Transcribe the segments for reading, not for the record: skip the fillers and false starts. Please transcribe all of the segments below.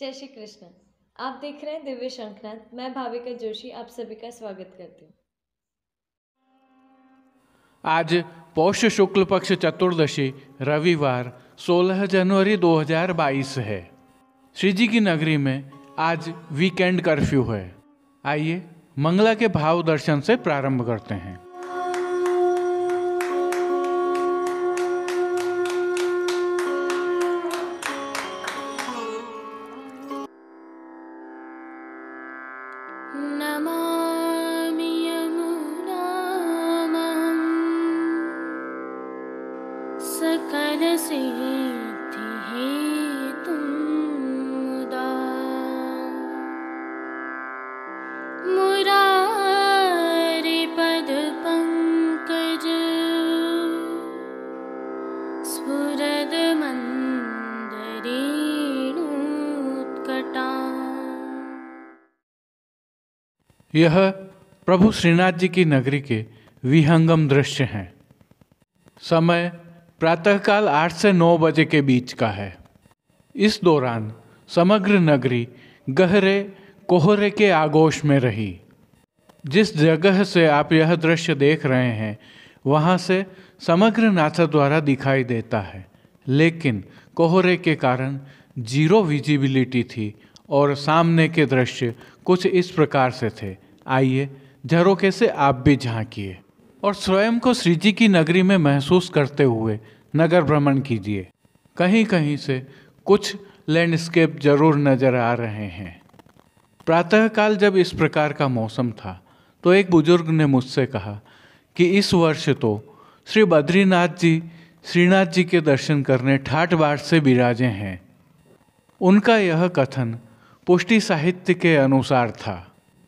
जय श्री कृष्ण। आप देख रहे हैं दिव्य शंखनाद। मैं भाविका जोशी आप सभी का स्वागत करती हूँ। आज पौष शुक्ल पक्ष चतुर्दशी रविवार 16 जनवरी 2022 है। श्री जी की नगरी में आज वीकेंड कर्फ्यू है। आइए मंगला के भाव दर्शन से प्रारंभ करते हैं। नमामि यमुनां सकलसिद्धिहेतुं मुदा मुरारिपदपङ्कज स्फुरदमन्दरेणुत्कटा। यह प्रभु श्रीनाथ जी की नगरी के विहंगम दृश्य हैं। समय प्रातःकाल 8 से 9 बजे के बीच का है। इस दौरान समग्र नगरी गहरे कोहरे के आगोश में रही। जिस जगह से आप यह दृश्य देख रहे हैं वहाँ से समग्र नाथद्वारा दिखाई देता है, लेकिन कोहरे के कारण जीरो विजिबिलिटी थी और सामने के दृश्य कुछ इस प्रकार से थे। आइए झरोखे से आप भी झांकिए और स्वयं को श्री जी की नगरी में महसूस करते हुए नगर भ्रमण कीजिए। कहीं कहीं से कुछ लैंडस्केप जरूर नजर आ रहे हैं। प्रातःकाल जब इस प्रकार का मौसम था तो एक बुजुर्ग ने मुझसे कहा कि इस वर्ष तो श्री बद्रीनाथ जी श्रीनाथ जी के दर्शन करने ठाठ बाट से विराजे हैं। उनका यह कथन पुष्टि साहित्य के अनुसार था,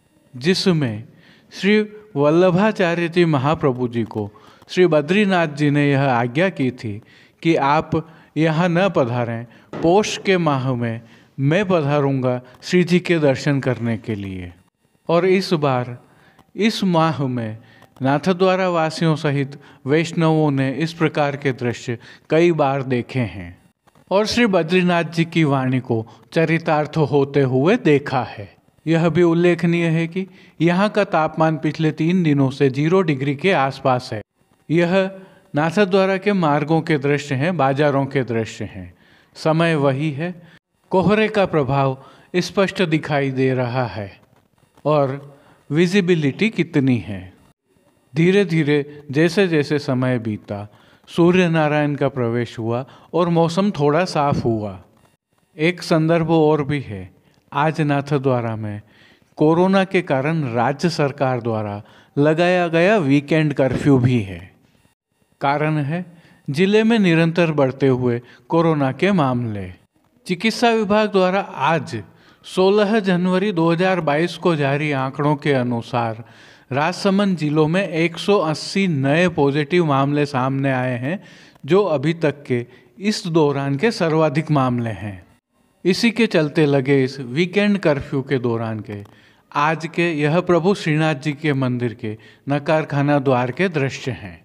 जिसमें श्री वल्लभाचार्य जी महाप्रभु जी को श्री बद्रीनाथ जी ने यह आज्ञा की थी कि आप यहाँ न पधारें, पौष के माह में मैं पधारूंगा श्री जी के दर्शन करने के लिए। और इस बार इस माह में नाथद्वारा वासियों सहित वैष्णवों ने इस प्रकार के दृश्य कई बार देखे हैं और श्री बद्रीनाथ जी की वाणी को चरितार्थ होते हुए देखा है। यह भी उल्लेखनीय है कि यहाँ का तापमान पिछले 3 दिनों से 0 डिग्री के आसपास है। यह नाथद्वारा के मार्गों के दृश्य हैं, बाजारों के दृश्य हैं। समय वही है, कोहरे का प्रभाव स्पष्ट दिखाई दे रहा है और विजिबिलिटी कितनी है। धीरे धीरे जैसे जैसे समय बीता, सूर्य नारायण का प्रवेश हुआ और मौसम थोड़ा साफ हुआ। एक संदर्भ और भी है। आज नाथद्वारा में कोरोना के कारण राज्य सरकार द्वारा लगाया गया वीकेंड कर्फ्यू भी है। कारण है जिले में निरंतर बढ़ते हुए कोरोना के मामले। चिकित्सा विभाग द्वारा आज 16 जनवरी 2022 को जारी आंकड़ों के अनुसार राजसमंद जिलों में 180 नए पॉजिटिव मामले सामने आए हैं, जो अभी तक के इस दौरान के सर्वाधिक मामले हैं। इसी के चलते लगे इस वीकेंड कर्फ्यू के दौरान के आज के यह प्रभु श्रीनाथ जी के मंदिर के नकारखाना द्वार के दृश्य हैं।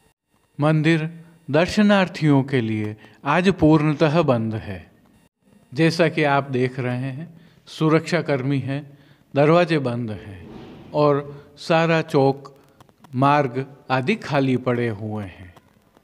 मंदिर दर्शनार्थियों के लिए आज पूर्णतः बंद है। जैसा कि आप देख रहे हैं, सुरक्षाकर्मी हैं, दरवाजे बंद हैं और सारा चौक मार्ग आदि खाली पड़े हुए हैं।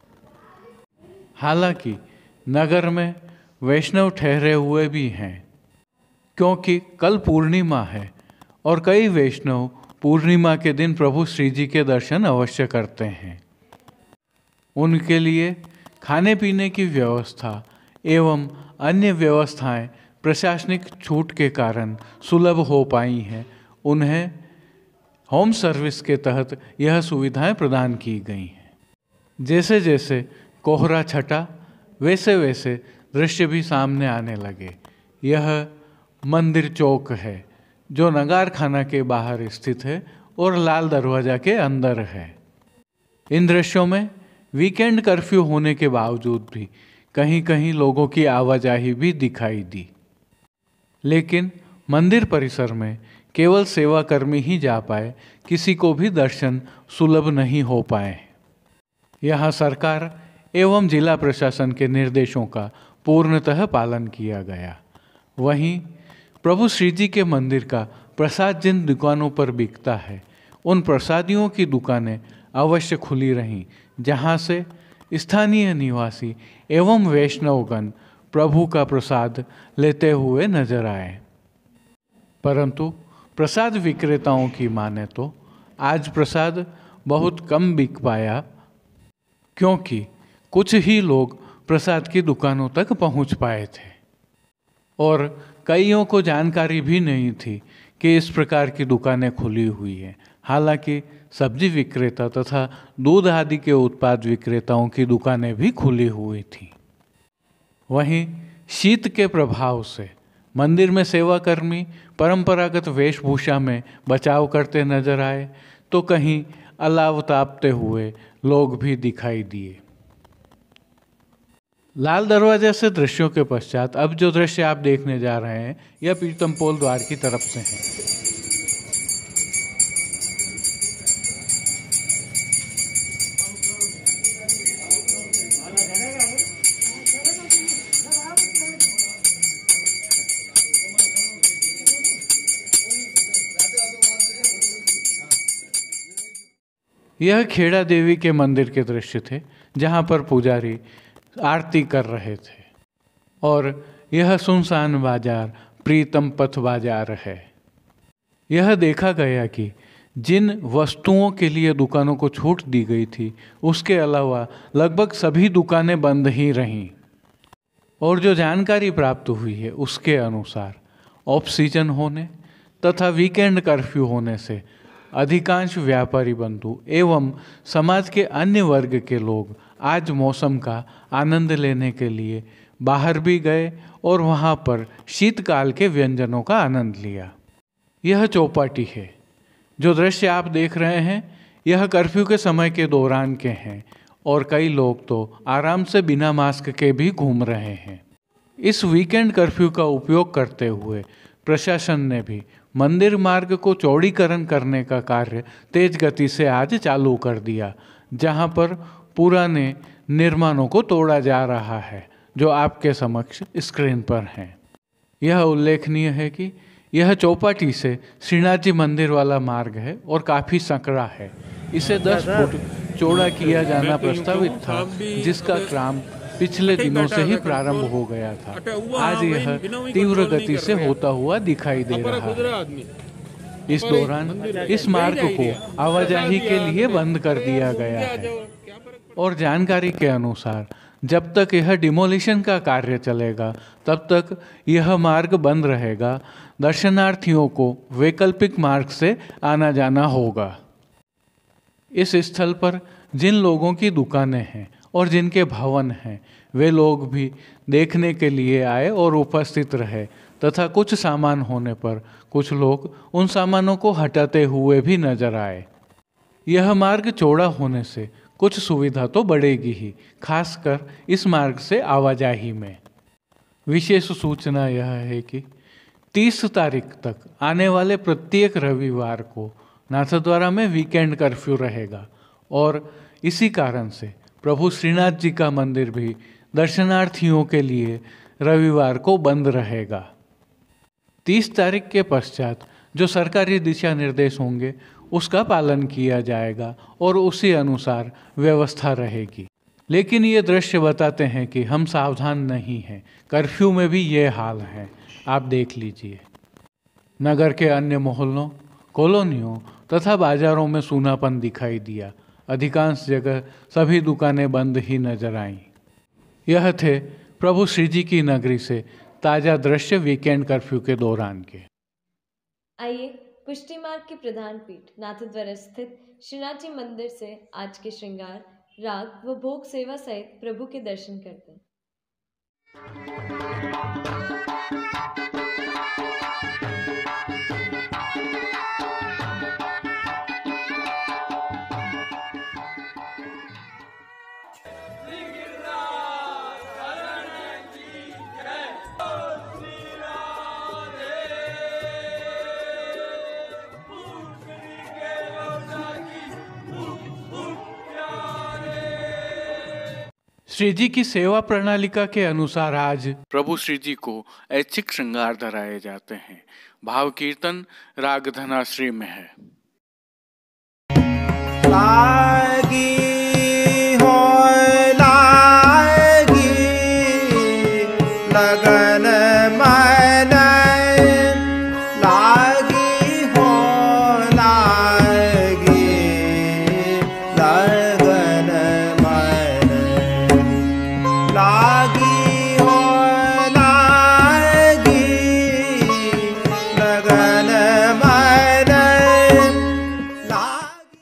हालांकि नगर में वैष्णव ठहरे हुए भी हैं, क्योंकि कल पूर्णिमा है और कई वैष्णव पूर्णिमा के दिन प्रभु श्री जी के दर्शन अवश्य करते हैं। उनके लिए खाने पीने की व्यवस्था एवं अन्य व्यवस्थाएं प्रशासनिक छूट के कारण सुलभ हो पाई हैं। उन्हें होम सर्विस के तहत यह सुविधाएं प्रदान की गई हैं। जैसे जैसे कोहरा छटा, वैसे वैसे दृश्य भी सामने आने लगे। यह मंदिर चौक है जो नगारखाना के बाहर स्थित है और लाल दरवाजा के अंदर है। इन दृश्यों में वीकेंड कर्फ्यू होने के बावजूद भी कहीं कहीं लोगों की आवाजाही भी दिखाई दी, लेकिन मंदिर परिसर में केवल सेवाकर्मी ही जा पाए, किसी को भी दर्शन सुलभ नहीं हो पाए। यहाँ सरकार एवं जिला प्रशासन के निर्देशों का पूर्णतः पालन किया गया। वहीं प्रभु श्री जी के मंदिर का प्रसाद जिन दुकानों पर बिकता है उन प्रसादियों की दुकानें अवश्य खुली रहें, जहाँ से स्थानीय निवासी एवं वैष्णवगण प्रभु का प्रसाद लेते हुए नजर आए। परंतु प्रसाद विक्रेताओं की माने तो आज प्रसाद बहुत कम बिक पाया, क्योंकि कुछ ही लोग प्रसाद की दुकानों तक पहुंच पाए थे और कईयों को जानकारी भी नहीं थी कि इस प्रकार की दुकानें खुली हुई हैं। हालांकि सब्जी विक्रेता तथा दूध आदि के उत्पाद विक्रेताओं की दुकानें भी खुली हुई थीं। वहीं शीत के प्रभाव से मंदिर में सेवाकर्मी परंपरागत वेशभूषा में बचाव करते नजर आए, तो कहीं अलाव तापते हुए लोग भी दिखाई दिए। लाल दरवाजे से दृश्यों के पश्चात अब जो दृश्य आप देखने जा रहे हैं यह पीतमपोल द्वार की तरफ से है। यह खेड़ा देवी के मंदिर के दृश्य थे, जहाँ पर पुजारी आरती कर रहे थे और यह सुनसान बाजार प्रीतम पथ बाजार है। यह देखा गया कि जिन वस्तुओं के लिए दुकानों को छूट दी गई थी उसके अलावा लगभग सभी दुकानें बंद ही रहीं और जो जानकारी प्राप्त हुई है उसके अनुसार ऑफ सीजन होने तथा वीकेंड कर्फ्यू होने से अधिकांश व्यापारी बंधु एवं समाज के अन्य वर्ग के लोग आज मौसम का आनंद लेने के लिए बाहर भी गए और वहाँ पर शीतकाल के व्यंजनों का आनंद लिया। यह चौपाटी है। जो दृश्य आप देख रहे हैं यह कर्फ्यू के समय के दौरान के हैं और कई लोग तो आराम से बिना मास्क के भी घूम रहे हैं। इस वीकेंड कर्फ्यू का उपयोग करते हुए प्रशासन ने भी मंदिर मार्ग को चौड़ीकरण करने का कार्य तेज गति से आज चालू कर दिया, जहां पर पुराने निर्माणों को तोड़ा जा रहा है, जो आपके समक्ष स्क्रीन पर हैं। यह उल्लेखनीय है कि यह चौपाटी से श्रीनाथ जी मंदिर वाला मार्ग है और काफ़ी संकरा है। इसे 10 फुट चौड़ा किया जाना प्रस्तावित था, जिसका काम पिछले दिनों से ही प्रारंभ हो गया था। आज यह तीव्र गति से होता हुआ दिखाई दे रहा है। इस दौरान इस मार्ग को आवाजाही के लिए बंद कर दिया गया है और जानकारी के अनुसार जब तक यह डिमोलिशन का कार्य चलेगा तब तक यह मार्ग बंद रहेगा। दर्शनार्थियों को वैकल्पिक मार्ग से आना जाना होगा। इस स्थल पर जिन लोगों की दुकानें हैं और जिनके भवन हैं वे लोग भी देखने के लिए आए और उपस्थित रहे तथा कुछ सामान होने पर कुछ लोग उन सामानों को हटाते हुए भी नजर आए। यह मार्ग चौड़ा होने से कुछ सुविधा तो बढ़ेगी ही, खासकर इस मार्ग से आवाजाही में। विशेष सूचना यह है कि 30 तारीख तक आने वाले प्रत्येक रविवार को नाथद्वारा में वीकेंड कर्फ्यू रहेगा और इसी कारण से प्रभु श्रीनाथ जी का मंदिर भी दर्शनार्थियों के लिए रविवार को बंद रहेगा। 30 तारीख के पश्चात जो सरकारी दिशा निर्देश होंगे उसका पालन किया जाएगा और उसी अनुसार व्यवस्था रहेगी। लेकिन ये दृश्य बताते हैं कि हम सावधान नहीं हैं। कर्फ्यू में भी ये हाल है, आप देख लीजिए। नगर के अन्य मोहल्लों, कॉलोनियों तथा बाजारों में सूनापन दिखाई दिया। अधिकांश जगह सभी दुकानें बंद ही नजर आईं। यह थे प्रभु श्री जी की नगरी से ताज़ा दृश्य वीकेंड कर्फ्यू के दौरान के। आइए पुष्टि मार्ग की प्रधान पीठ नाथद्वारा स्थित श्रीनाथ जी मंदिर से आज के श्रृंगार, राग व भोग सेवा सहित प्रभु के दर्शन करते हैं। श्री जी की सेवा प्रणालिका के अनुसार आज प्रभु श्री जी को ऐच्छिक श्रृंगार धराए जाते हैं। भाव कीर्तन राग धनाश्री में है। लागी हो लागी लगन मन लागी हो लागी लगन मन लागी हो लागी लगन मन लागी।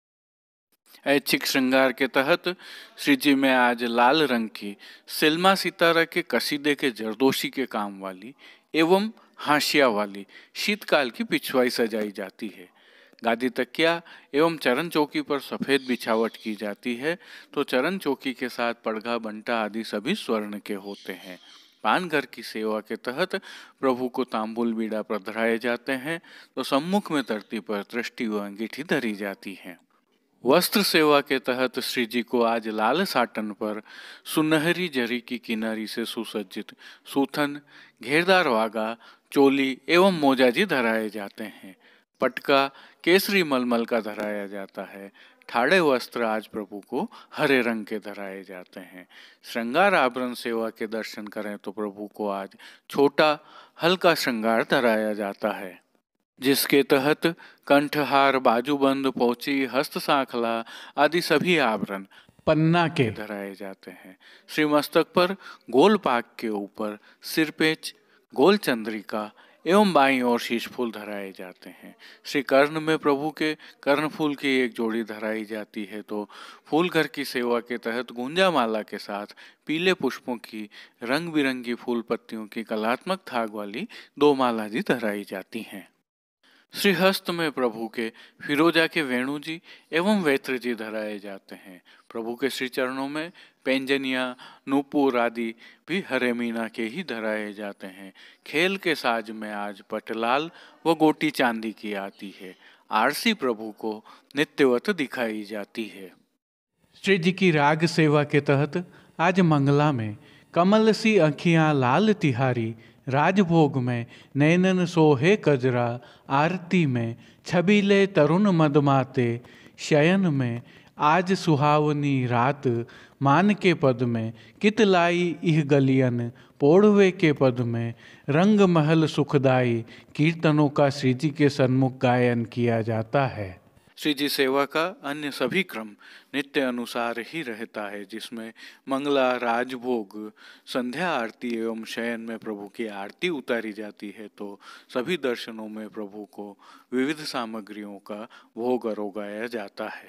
ऐच्छिक श्रृंगार के तहत श्री जी में आज लाल रंग की सिल्मा सितारा के कसीदे के जरदोशी के काम वाली एवं हाशिया वाली शीतकाल की पिछवाई सजाई जाती है। गादी तकिया एवं चरण चौकी पर सफेद बिछावट की जाती है, तो चरण चौकी के साथ पड़घा बंटा आदि सभी स्वर्ण के होते हैं। पान घर की सेवा के तहत प्रभु को तांबुल बीड़ा पधराए जाते हैं, तो सम्मुख में धरती पर दृष्टि व अंगीठी धरी जाती है। वस्त्र सेवा के तहत श्री जी को आज लाल साटन पर सुनहरी जरी की किनारी से सुसज्जित सूथन, घेरदार वागा, चोली एवं मोजाजी धराए जाते हैं। पटका केसरी मलमल का धराया जाता है। ठाड़े वस्त्र आज प्रभु को हरे रंग के धराए जाते हैं। श्रृंगार आभरण सेवा के दर्शन करें तो प्रभु को आज छोटा हल्का श्रृंगार धराया जाता है, जिसके तहत कंठहार, बाजूबंद, पोची, हस्त सांखला आदि सभी आभरण पन्ना के धराए जाते हैं। श्री मस्तक पर गोल पाक के ऊपर सिरपेच, गोल चंद्रिका एवं बाईं ओर शीश फूल धराए जाते हैं। श्री कर्ण में प्रभु के कर्ण फूल की एक जोड़ी धराई जाती है, तो फूल घर की सेवा के तहत गुंजा माला के साथ पीले पुष्पों की रंग बिरंगी फूल पत्तियों की कलात्मक थाग वाली 2 माला जी धराई जाती हैं। श्री हस्त में प्रभु के फिरोजा के वेणु जी एवं वेत्र जी धराए जाते हैं। प्रभु के श्री चरणों में पैंजनिया, नूपुर आदि भी हरे मीना के ही धराए जाते हैं। खेल के साज में आज पटलाल व गोटी चांदी की आती है। आरसी प्रभु को नित्यवत दिखाई जाती है। श्री जी की राग सेवा के तहत आज मंगला में कमल सी अखियां लाल तिहारी, राजभोग में नैनन सोहे कजरा, आरती में छबीले तरुण मदमाते, शयन में आज सुहावनी रात, मान के पद में कितलाई इह गलियन, पोढ़वे के पद में रंग महल सुखदाई, कीर्तनों का श्री जी के सन्मुख गायन किया जाता है। श्री जी सेवा का अन्य सभी क्रम नित्य अनुसार ही रहता है, जिसमें मंगला, राजभोग, संध्या आरती एवं शयन में प्रभु की आरती उतारी जाती है, तो सभी दर्शनों में प्रभु को विविध सामग्रियों का भोग अरोगाया जाता है।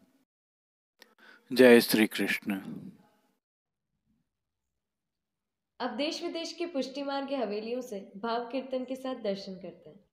जय श्री कृष्ण। अब देश विदेश की पुष्टि मार्ग की हवेलियों से भाव कीर्तन के साथ दर्शन करते हैं।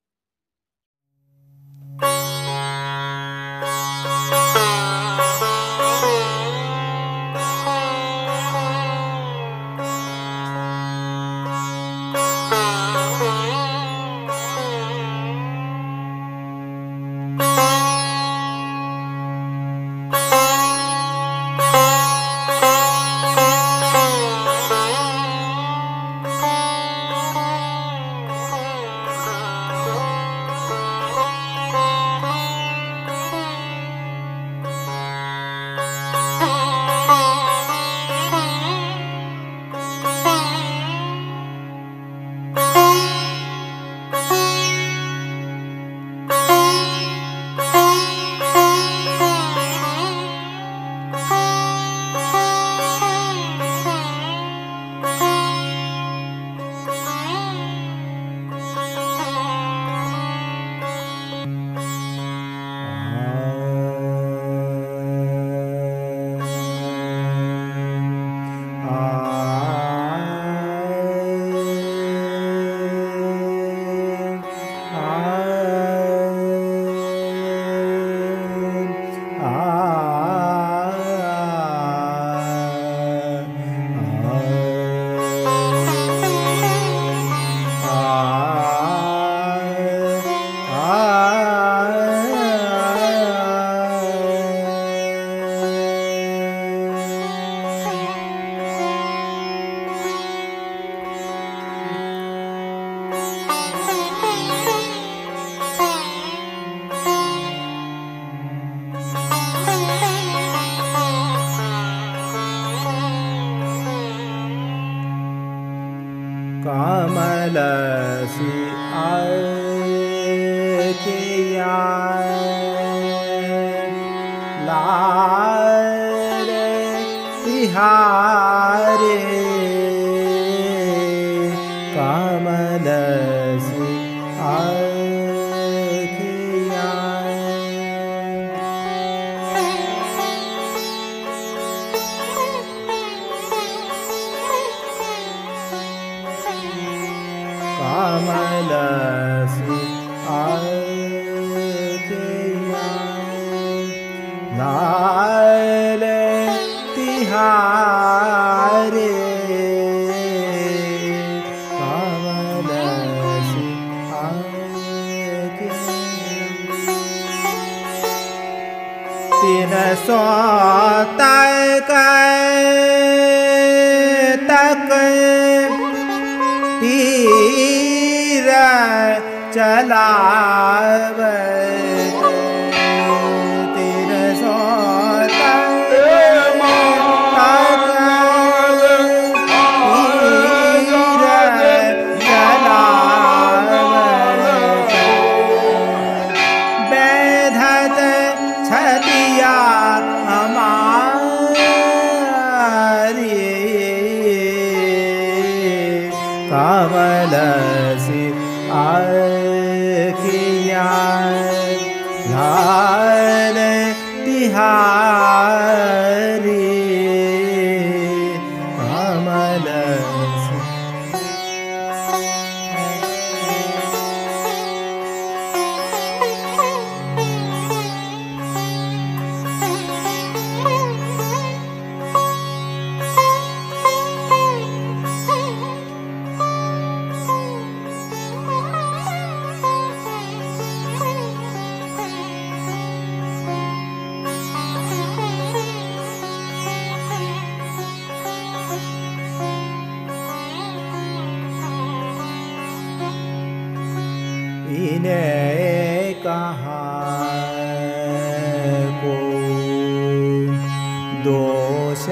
कमल सी आँखियाँ लाल तिहारे कमल सी कमल सी आँखियाँ लाल तिहारे कमल सी आँखियाँ 300 तक तीर चलावत 300 तक तीर चलावत बैधत छतिया हमारी कमल सी आँखियाँ लाल तिहारी कमल सी इन्हें कहाँ को दोष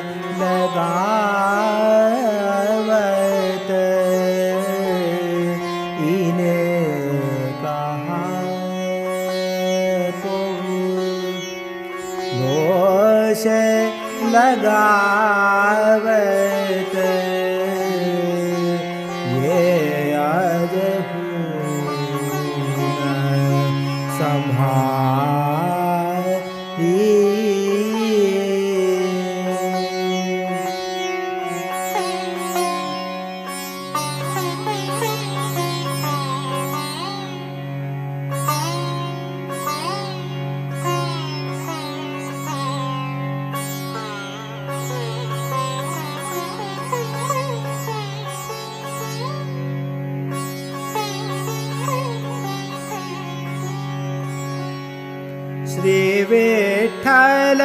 लगावत इन्हें कहाँ को दोष लगावत ये आज श्री विठ्ठल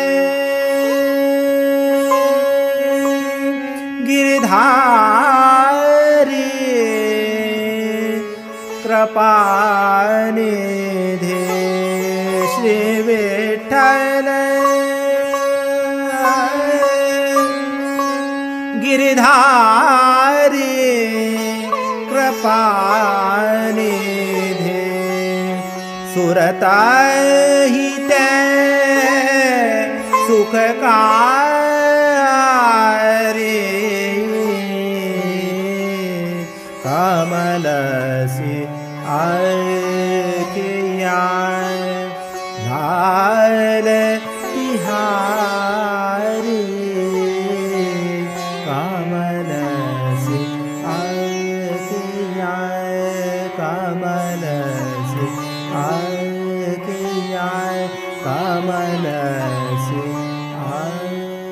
गिरधारी कृपानिधि श्री विठ्ठल गिरधारी कृपानिधि सुरता ही ते सुखकारी कमल सी आँखियाँ लाल तिहारी कमल सी आँखियाँ कमल सी आँखियाँ कमल सी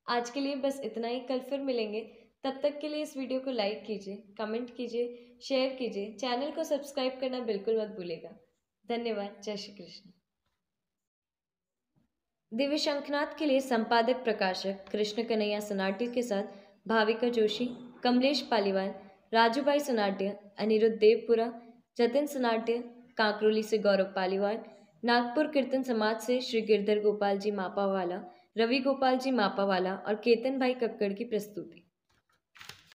आज के लिए बस इतना ही। कल फिर मिलेंगे। तब तक के लिए इस वीडियो को लाइक कीजिए, कमेंट कीजिए, शेयर कीजिए, चैनल को सब्सक्राइब करना बिल्कुल मत भूलिएगा। धन्यवाद। जय श्री कृष्ण। दिव्य शंखनाद के लिए संपादक प्रकाशक कृष्ण कन्हैया सनाट्य के साथ भाविका जोशी, कमलेश पालीवाल, राजूभाई सनाट्य, अनिरुद्ध देवपुरा, जतिन सनाट्य, कांकरोली से गौरव पालीवाल, नागपुर कीर्तन समाज से श्री गिरधर गोपाल जी मापावाला, रवि गोपाल जी मापावाला और केतन भाई कक्कड़ की प्रस्तुति।